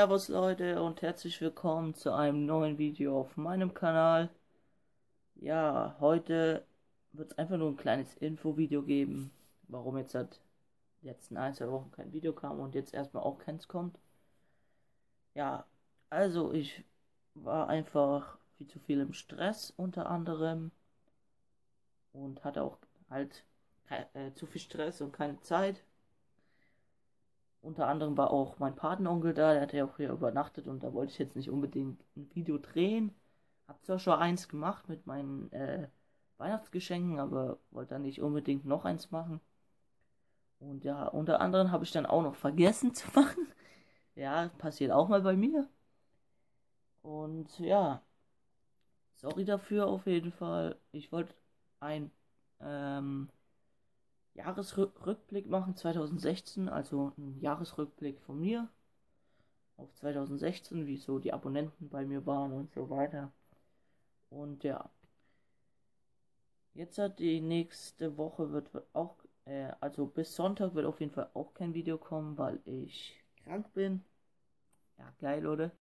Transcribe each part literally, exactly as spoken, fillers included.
Servus Leute und herzlich willkommen zu einem neuen Video auf meinem Kanal. Ja, heute wird es einfach nur ein kleines Infovideo geben, warum jetzt seit letzten ein, zwei Wochen kein Video kam und jetzt erstmal auch keins kommt. Ja, also ich war einfach viel zu viel im Stress unter anderem und hatte auch halt äh, zu viel Stress und keine Zeit. Unter anderem war auch mein Patenonkel da, der hat ja auch hier übernachtet und da wollte ich jetzt nicht unbedingt ein Video drehen. Hab zwar schon eins gemacht mit meinen äh, Weihnachtsgeschenken, aber wollte dann nicht unbedingt noch eins machen. Und ja, unter anderem habe ich dann auch noch vergessen zu machen. Ja, passiert auch mal bei mir. Und ja, sorry dafür auf jeden Fall. Ich wollte ein ähm, Jahresrückblick machen, zweitausendsechzehn, also ein Jahresrückblick von mir auf zweitausendsechzehn, wie so die Abonnenten bei mir waren und so weiter. Und ja, jetzt hat die nächste Woche wird auch, äh, also bis Sonntag wird auf jeden Fall auch kein Video kommen, weil ich krank bin. Ja, geil, oder?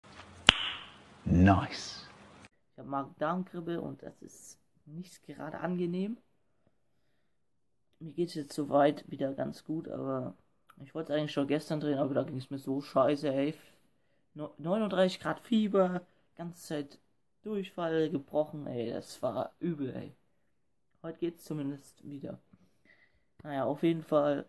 Nice. Ich habe Magen-Darm-Grippe und das ist nicht gerade angenehm. Mir geht es jetzt soweit wieder ganz gut, aber ich wollte es eigentlich schon gestern drehen, aber da ging es mir so scheiße, ey. neununddreißig Grad Fieber, ganze Zeit Durchfall, gebrochen, ey, das war übel, ey. Heute geht's zumindest wieder. Naja, auf jeden Fall,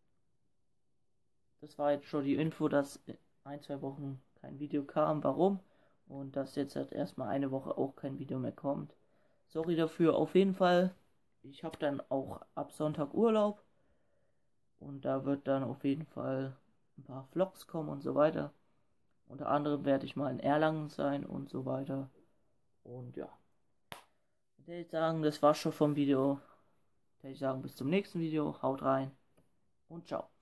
das war jetzt schon die Info, dass in ein, zwei Wochen kein Video kam, warum? Und dass jetzt halt erstmal eine Woche auch kein Video mehr kommt. Sorry dafür, auf jeden Fall. Ich habe dann auch ab Sonntag Urlaub. Und da wird dann auf jeden Fall ein paar Vlogs kommen und so weiter. Unter anderem werde ich mal in Erlangen sein und so weiter. Und ja. Ich würde sagen, das war's schon vom Video. Ich würde sagen, bis zum nächsten Video. Haut rein und ciao.